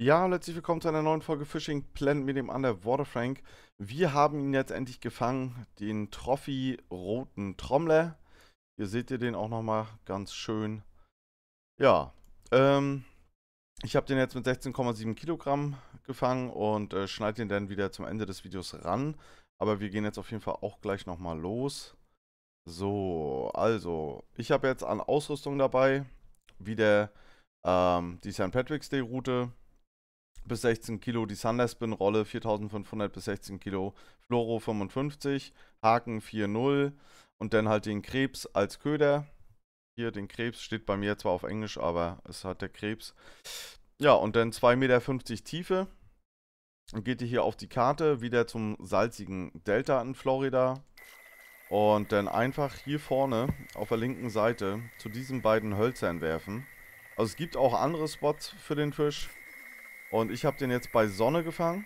Ja, herzlich willkommen zu einer neuen Folge Fishing Planet mit dem Underwater Frank. Wir haben ihn jetzt endlich gefangen, den Trophy roten Trommler. Hier seht ihr den auch nochmal ganz schön. Ja, ähm, ich habe den jetzt mit 16,7 Kilogramm gefangen und schneide den dann wieder zum Ende des Videos ran. Aber wir gehen jetzt auf jeden Fall auch gleich nochmal los. So, also, ich habe jetzt an Ausrüstung dabei, wieder die St. Patrick's Day Route. Bis 16 Kilo die Sunderspin-Rolle, 4500 bis 16 Kilo Fluoro 55, Haken 4,0 und dann halt den Krebs als Köder. Hier den Krebs steht bei mir zwar auf Englisch, aber es hat der Krebs. Ja, und dann 2,50 Meter Tiefe. Dann geht ihr hier auf die Karte wieder zum salzigen Delta in Florida. Und dann einfach hier vorne auf der linken Seite zu diesen beiden Hölzern werfen. Also es gibt auch andere Spots für den Fisch. Und ich habe den jetzt bei Sonne gefangen.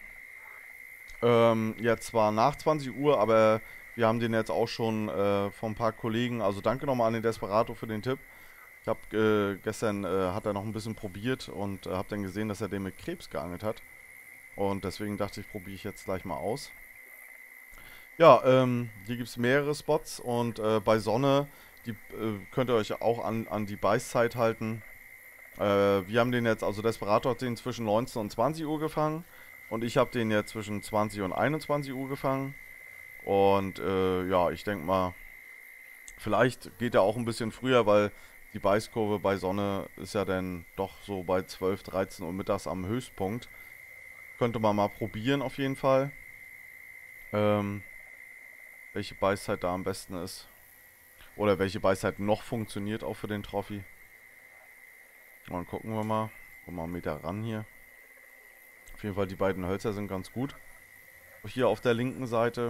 Jetzt zwar nach 20 Uhr, aber wir haben den jetzt auch schon von ein paar Kollegen. Also danke nochmal an den Desperado für den Tipp. Ich habe gestern hat er noch ein bisschen probiert und habe dann gesehen, dass er den mit Krebs geangelt hat. Und deswegen dachte ich, probiere ich jetzt gleich mal aus. Ja, hier gibt es mehrere Spots und bei Sonne, die könnt ihr euch auch an die Beißzeit halten. Wir haben den jetzt, also Desperado hat den zwischen 19 und 20 Uhr gefangen. Und ich habe den jetzt zwischen 20 und 21 Uhr gefangen. Und ja, ich denke mal, vielleicht geht er auch ein bisschen früher, weil die Beißkurve bei Sonne ist ja dann doch so bei 12, 13 Uhr mittags am Höchstpunkt. Könnte man mal probieren auf jeden Fall, ähm, welche Beißzeit da am besten ist. Oder welche Beißzeit noch funktioniert auch für den Trophy. Und dann gucken wir mal. Kommen wir mal einen Meter ran hier. Auf jeden Fall die beiden Hölzer sind ganz gut. Hier auf der linken Seite.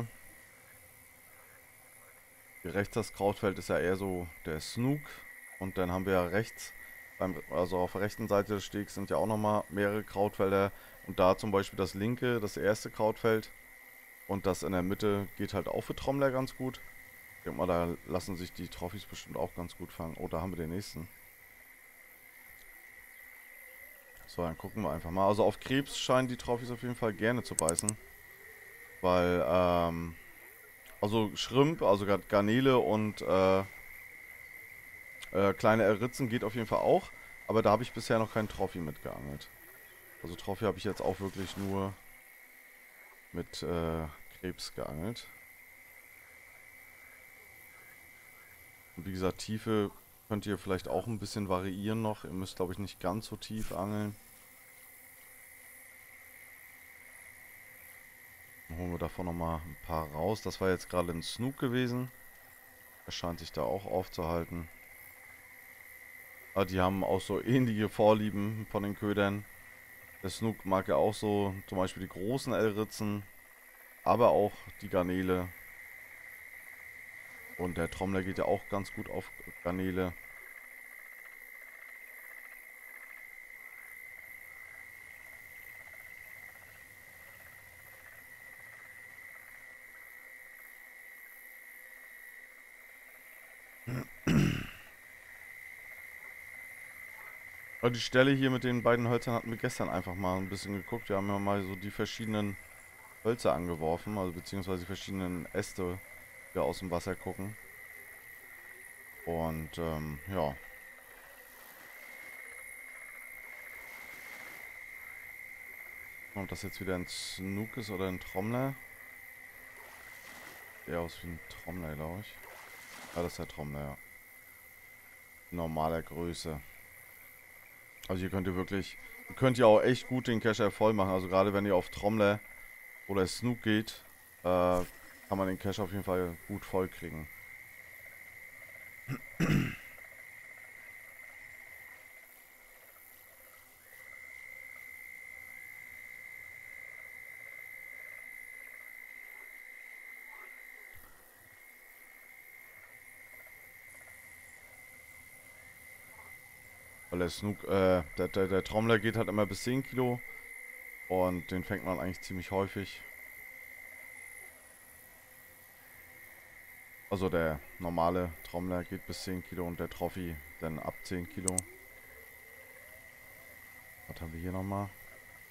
Hier rechts das Krautfeld ist ja eher so der Snook. Und dann haben wir ja rechts, also auf der rechten Seite des Stegs sind ja auch nochmal mehrere Krautfelder. Und da zum Beispiel das linke, das erste Krautfeld. Und das in der Mitte geht halt auch für Trommler ganz gut. Ich denke mal, da lassen sich die Trophys bestimmt auch ganz gut fangen. Oh, da haben wir den nächsten. So, dann gucken wir einfach mal. Also auf Krebs scheinen die Trophys auf jeden Fall gerne zu beißen. Weil, also Shrimp, also Garnele und kleine Ritzen geht auf jeden Fall auch. Aber da habe ich bisher noch keinen Trophy mitgeangelt. Also Trophy habe ich jetzt auch wirklich nur mit Krebs geangelt. Und wie gesagt, Tiefe könnt ihr vielleicht auch ein bisschen variieren noch. Ihr müsst, glaube ich, nicht ganz so tief angeln. Dann holen wir davon nochmal ein paar raus. Das war jetzt gerade ein Snook gewesen. Er scheint sich da auch aufzuhalten. Aber die haben auch so ähnliche Vorlieben von den Ködern. Der Snook mag ja auch so zum Beispiel die großen L-Ritzen, aber auch die Garnele. Und der Trommler geht ja auch ganz gut auf Garnele. Aber die Stelle hier mit den beiden Hölzern hatten wir gestern einfach mal ein bisschen geguckt. Wir haben ja mal so die verschiedenen Hölzer angeworfen, also beziehungsweise die verschiedenen Äste, die aus dem Wasser gucken. Und ja. Ob das jetzt wieder ein Snook ist oder ein Trommler? Eher aus wie ein Trommler, glaube ich. Ja, das ist der Trommler, ja. Normaler Größe. Also hier könnt ihr wirklich, ihr könnt ja auch echt gut den Kescher voll machen. Also gerade wenn ihr auf Trommler oder Snook geht, kann man den Kescher auf jeden Fall gut voll kriegen. Weil der Snook, der Trommler geht halt immer bis 10 Kilo und den fängt man eigentlich ziemlich häufig. Also der normale Trommler geht bis 10 Kilo und der Trophy dann ab 10 Kilo. Was haben wir hier nochmal?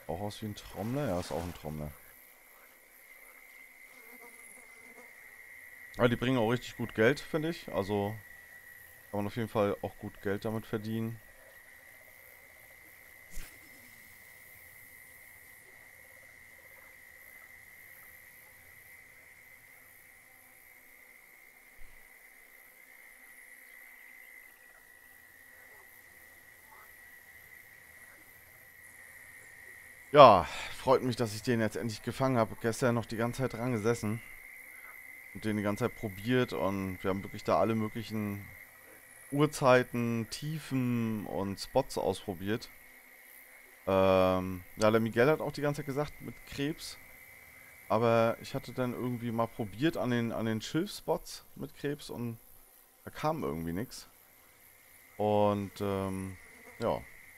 Auch aus wie ein Trommler? Ja, ist auch ein Trommler. Aber die bringen auch richtig gut Geld, finde ich. Also kann man auf jeden Fall auch gut Geld damit verdienen. Ja, freut mich, dass ich den jetzt endlich gefangen habe. Gestern noch die ganze Zeit dran gesessen und den die ganze Zeit probiert und wir haben wirklich da alle möglichen Uhrzeiten, Tiefen und Spots ausprobiert. Ja, der Miguel hat auch die ganze Zeit gesagt mit Krebs, aber ich hatte dann irgendwie mal probiert an den Schilfspots mit Krebs und da kam irgendwie nichts. Und ja,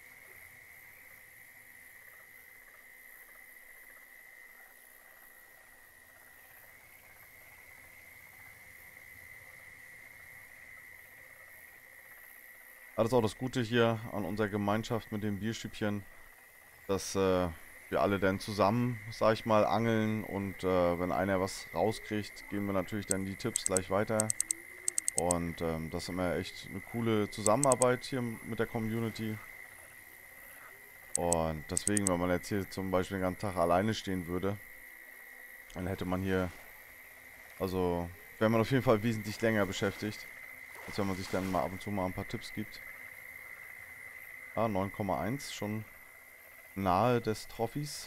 das ist auch das Gute hier an unserer Gemeinschaft mit dem Bierstübchen, dass wir alle dann zusammen, sag ich mal, angeln und wenn einer was rauskriegt, geben wir natürlich dann die Tipps gleich weiter. Und das ist immer echt eine coole Zusammenarbeit hier mit der Community. Und deswegen, wenn man jetzt hier zum Beispiel den ganzen Tag alleine stehen würde, dann hätte man hier, also wäre man auf jeden Fall wesentlich länger beschäftigt, als wenn man sich dann mal ab und zu mal ein paar Tipps gibt. Ah, 9,1, schon nahe des Trophys.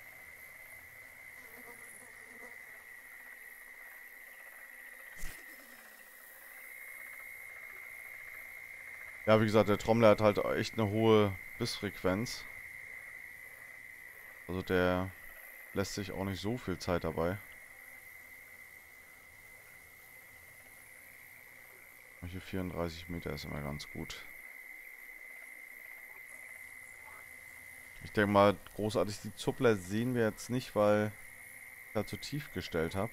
Ja, wie gesagt, der Trommler hat halt echt eine hohe Bissfrequenz. Also der lässt sich auch nicht so viel Zeit dabei. Hier 34 Meter ist immer ganz gut. Ich denke mal, großartig die Zuppler sehen wir jetzt nicht, weil ich halt zu tief gestellt habe.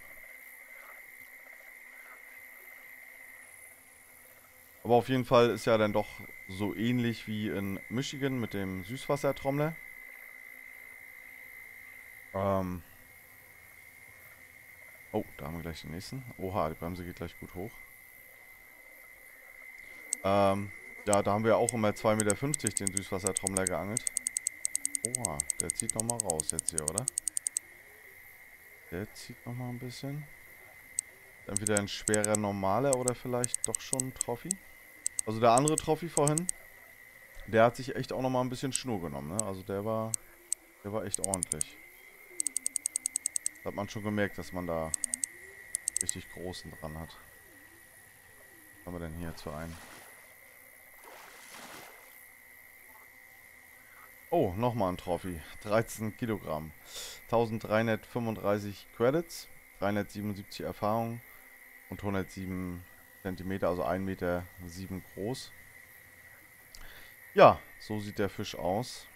Aber auf jeden Fall ist ja dann doch so ähnlich wie in Michigan mit dem Süßwassertrommler. Oh, da haben wir gleich den nächsten. Oha, die Bremse geht gleich gut hoch. Ja, da haben wir auch immer 2,50 Meter den Süßwassertrommler geangelt. Oha, der zieht nochmal raus jetzt hier, oder? Der zieht nochmal ein bisschen. Entweder ein schwerer normaler oder vielleicht doch schon ein Trophy. Also der andere Trophy vorhin, der hat sich echt auch nochmal ein bisschen Schnur genommen, ne? Also der war echt ordentlich. Da hat man schon gemerkt, dass man da richtig großen dran hat. Was haben wir denn hier jetzt für einen? Oh, nochmal ein Trophy. 13 Kilogramm. 1335 Credits, 377 Erfahrung und 107 Zentimeter, also 1,7 Meter groß. Ja, so sieht der Fisch aus.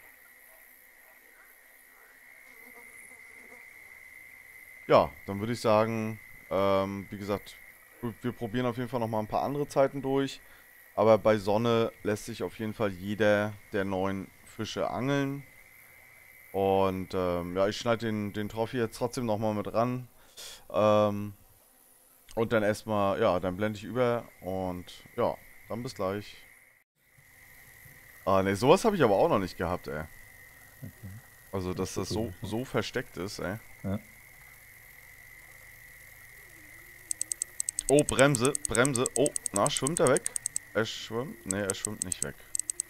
Ja, dann würde ich sagen, wie gesagt, wir probieren auf jeden Fall nochmal ein paar andere Zeiten durch. Aber bei Sonne lässt sich auf jeden Fall jeder der 9 Fische angeln. Und ja, ich schneide den Trophy jetzt trotzdem nochmal mit ran. Ähm, und dann erstmal, ja, dann blende ich über und ja, dann bis gleich. Ah, ne, sowas habe ich aber auch noch nicht gehabt, ey. Also, dass das so versteckt ist, ey. Ja. Oh, Bremse, Bremse. Oh, na, schwimmt er weg? Er schwimmt? Ne, er schwimmt nicht weg.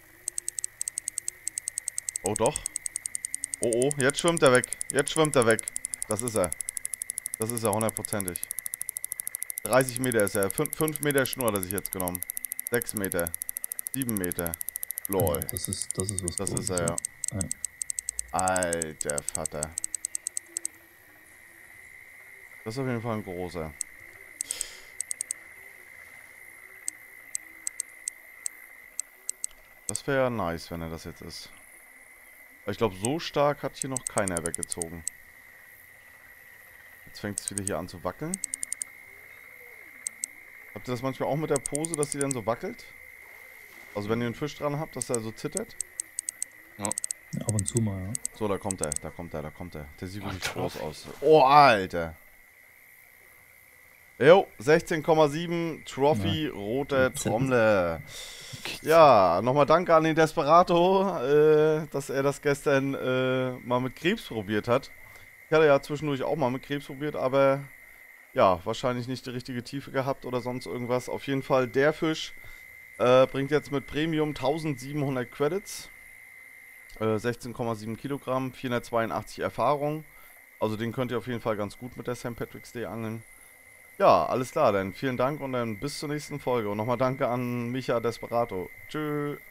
Oh, doch. Oh, oh, jetzt schwimmt er weg. Jetzt schwimmt er weg. Das ist er. Das ist er, hundertprozentig. 30 Meter ist er. 5 Meter Schnur hat er sich jetzt genommen. 6 Meter. 7 Meter. Ja, Lol. das ist was Das ist Großes, er, ja. ja. Ja. Alter Vater. Das ist auf jeden Fall ein großer. Das wäre ja nice, wenn er das jetzt ist. Aber ich glaube, so stark hat hier noch keiner weggezogen. Jetzt fängt es wieder hier an zu wackeln. Habt ihr das manchmal auch mit der Pose, dass sie dann so wackelt? Also wenn ihr einen Fisch dran habt, dass er so zittert? Ja. Ab und zu mal, ja. So, da kommt er, da kommt er, da kommt er. Der sieht wirklich groß aus. Oh, Alter. Jo, 16,7 Trophy, rote Trommel. Ja, nochmal danke an den Desperado, dass er das gestern mal mit Krebs probiert hat. Ich hatte ja zwischendurch auch mal mit Krebs probiert, aber ja, wahrscheinlich nicht die richtige Tiefe gehabt oder sonst irgendwas. Auf jeden Fall, der Fisch bringt jetzt mit Premium 1700 Credits, 16,7 Kilogramm, 482 Erfahrung. Also den könnt ihr auf jeden Fall ganz gut mit der St. Patrick's Day angeln. Ja, alles klar, dann vielen Dank und dann bis zur nächsten Folge. Und nochmal danke an Micha Desperado. Tschüss.